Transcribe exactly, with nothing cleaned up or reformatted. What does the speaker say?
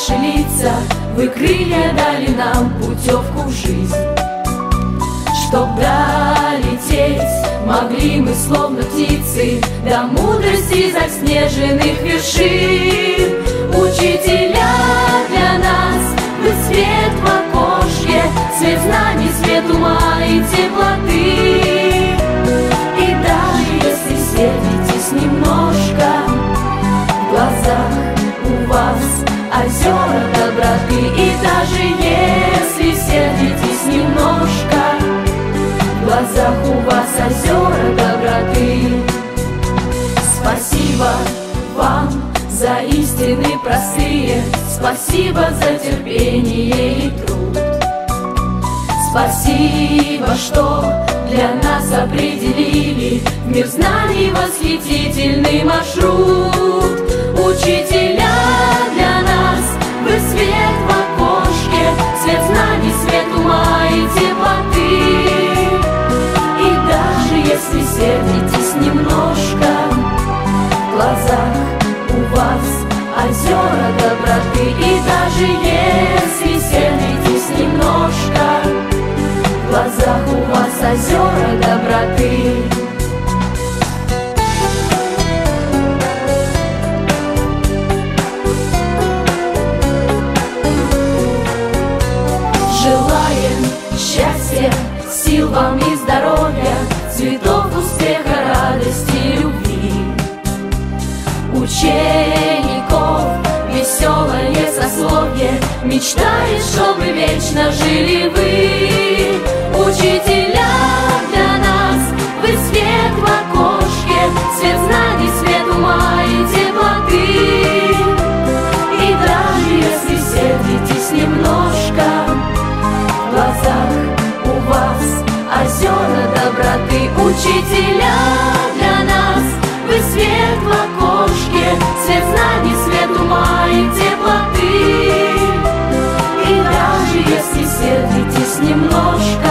ваши лица, вы крылья дали нам, путевку в жизнь. Чтоб долететь, могли мы, словно птицы, до мудрости заснеженных вершин. Учителя для нас, вы свет в окошке, свет знаний, свет ума и теплоты. И даже если сердитесь немножко, в глазах у вас озера доброты. И даже если сердитесь немножко, в глазах у вас озера доброты. Спасибо вам за истины простые, спасибо за терпение и труд. Спасибо, что для нас определили в мир знаний восхитительный маршрут. Учителя для нас, вы свет в окошке, свет знаний, свет ума и теплоты. И даже если сердитесь немножко, в глазах у вас озера доброты. И даже если сердитесь немножко, в глазах у вас озера доброты. Желаем счастья, сил вам и здоровья, цветов успеха, радости и любви. Учеников веселое сословие мечтает, чтобы вечно жили вы. Учителя для нас, вы свет в окошке, свет знаний, свет ума и теплоты. И даже если сердитесь немножко, в глазах у вас озера доброты. Учителя для нас, вы свет в окошке, свет знаний, свет ума и теплоты. И даже если сердитесь немножко,